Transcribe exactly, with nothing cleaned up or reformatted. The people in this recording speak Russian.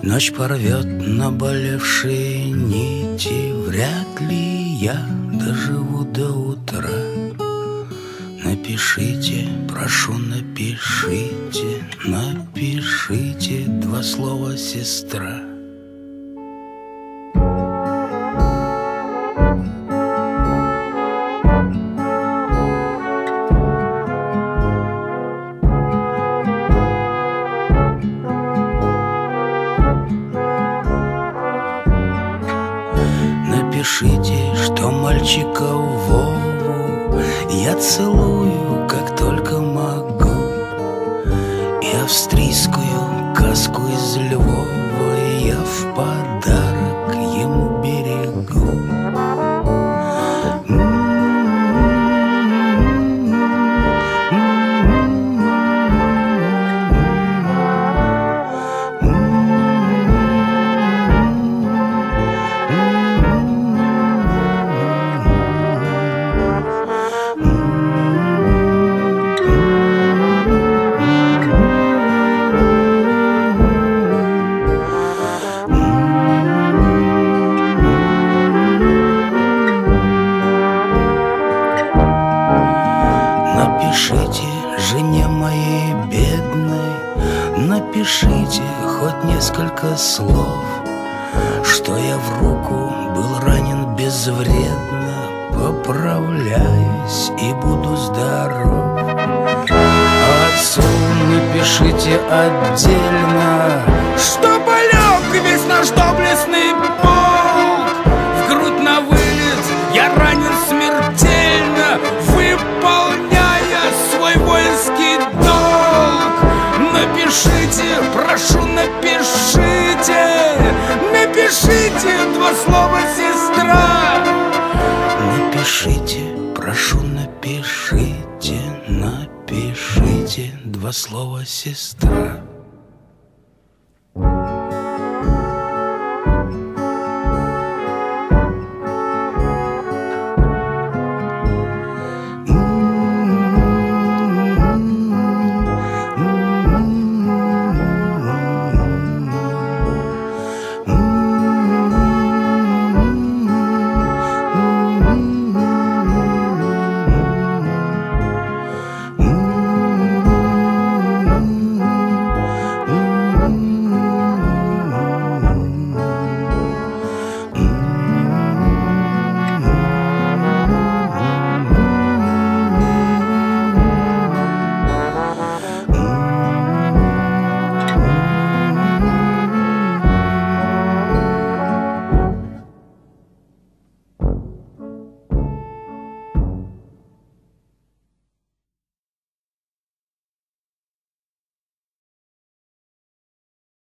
Ночь порвет наболевшие нити, вряд ли я доживу до утра. Напишите, прошу, напишите, напишите два слова «сестра». Напишите, что мальчика Вову я целую, как только могу, и австрийскую каску из Львова я в подарок ему берегу. Напишите жене моей бедной, напишите хоть несколько слов, что я в руку был ранен безвредно, поправляюсь и буду здоров. А отцу напишите отдельно, что полег весь наш доблестный полк. В грудь на вылет я ранен смертельно, выполняя свой воинский долг. Напишите, прошу, напишите, напишите два слова «сестра». Напишите, прошу, напишите, напишите два слова «сестра».